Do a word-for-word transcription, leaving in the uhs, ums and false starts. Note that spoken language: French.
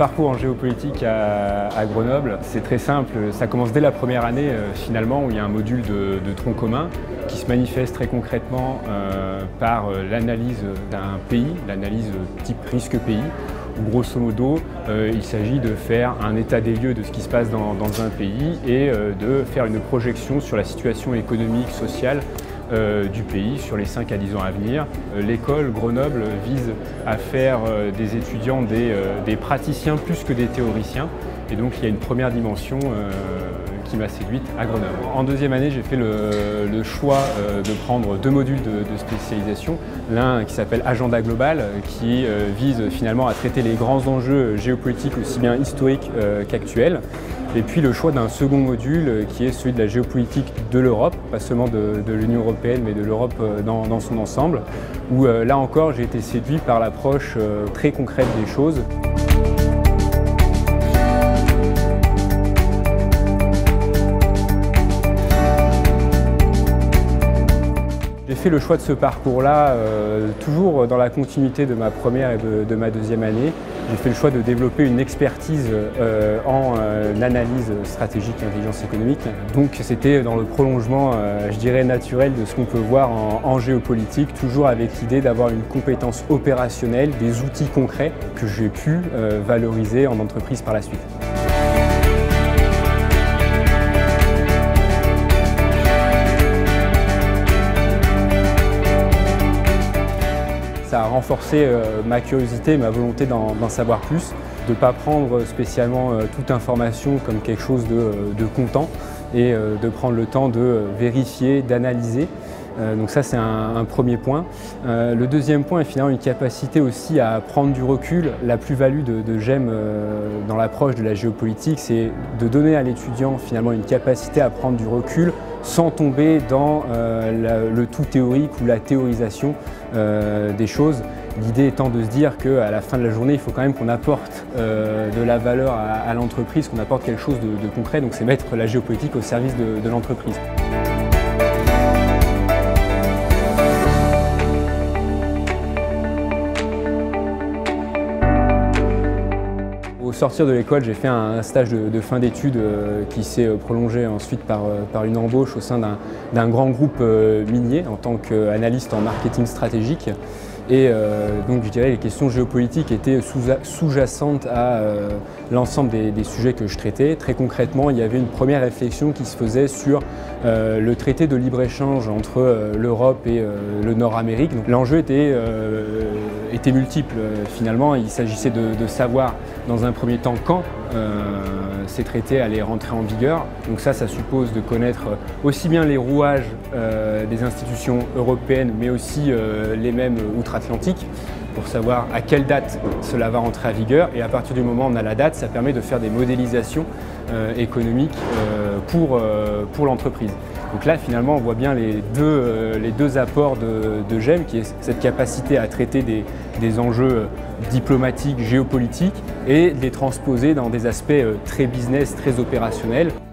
parcours en géopolitique à, à Grenoble, c'est très simple. Ça commence dès la première année, euh, finalement, où il y a un module de, de tronc commun qui se manifeste très concrètement euh, par euh, l'analyse d'un pays, l'analyse type risque pays, où grosso modo, euh, il s'agit de faire un état des lieux de ce qui se passe dans, dans un pays et euh, de faire une projection sur la situation économique, sociale, Euh, du pays sur les cinq à dix ans à venir. Euh, L'école Grenoble vise à faire euh, des étudiants des, euh, des praticiens plus que des théoriciens. Et donc il y a une première dimension euh, qui m'a séduite à Grenoble. En deuxième année, j'ai fait le, le choix euh, de prendre deux modules de, de spécialisation. L'un qui s'appelle Agenda Global, qui euh, vise finalement à traiter les grands enjeux géopolitiques aussi bien historiques euh, qu'actuels. Et puis le choix d'un second module qui est celui de la géopolitique de l'Europe, pas seulement de, de l'Union européenne mais de l'Europe dans, dans son ensemble, où euh, là encore j'ai été séduit par l'approche euh, très concrète des choses. J'ai fait le choix de ce parcours-là, euh, toujours dans la continuité de ma première et de, de ma deuxième année. J'ai fait le choix de développer une expertise euh, en euh, analyse stratégique et intelligence économique. Donc c'était dans le prolongement, euh, je dirais, naturel de ce qu'on peut voir en, en géopolitique, toujours avec l'idée d'avoir une compétence opérationnelle, des outils concrets que j'ai pu euh, valoriser en entreprise par la suite. Ça a renforcé euh, ma curiosité, ma volonté d'en savoir plus, de ne pas prendre spécialement euh, toute information comme quelque chose de, de comptant et euh, de prendre le temps de vérifier, d'analyser. Euh, donc ça c'est un, un premier point. Euh, le deuxième point est finalement une capacité aussi à prendre du recul. La plus-value de, de GEM euh, dans l'approche de la géopolitique, c'est de donner à l'étudiant finalement une capacité à prendre du recul sans tomber dans euh, la, le tout théorique ou la théorisation euh, des choses. L'idée étant de se dire qu'à la fin de la journée, il faut quand même qu'on apporte euh, de la valeur à, à l'entreprise, qu'on apporte quelque chose de, de concret. Donc c'est mettre la géopolitique au service de, de l'entreprise. Au sortir de l'école, j'ai fait un stage de, de fin d'études euh, qui s'est prolongé ensuite par, par une embauche au sein d'un grand groupe euh, minier en tant qu'analyste en marketing stratégique. Et euh, donc je dirais que les questions géopolitiques étaient sous-jacentes à euh, l'ensemble des, des sujets que je traitais. Très concrètement, il y avait une première réflexion qui se faisait sur euh, le traité de libre-échange entre euh, l'Europe et euh, le Nord-Amérique. L'enjeu était, euh, était multiple finalement. Il s'agissait de, de savoir dans un premier temps quand euh, ces traités allaient rentrer en vigueur. Donc ça, ça suppose de connaître aussi bien les rouages euh, des institutions européennes mais aussi euh, les mêmes outre-Atlantique pour savoir à quelle date cela va rentrer en vigueur, et à partir du moment où on a la date, ça permet de faire des modélisations euh, économiques euh, pour, euh, pour l'entreprise. Donc là finalement on voit bien les deux, euh, les deux apports de, de GEM, qui est cette capacité à traiter des, des enjeux diplomatiques, géopolitiques et de les transposer dans des aspects euh, très business, très opérationnels.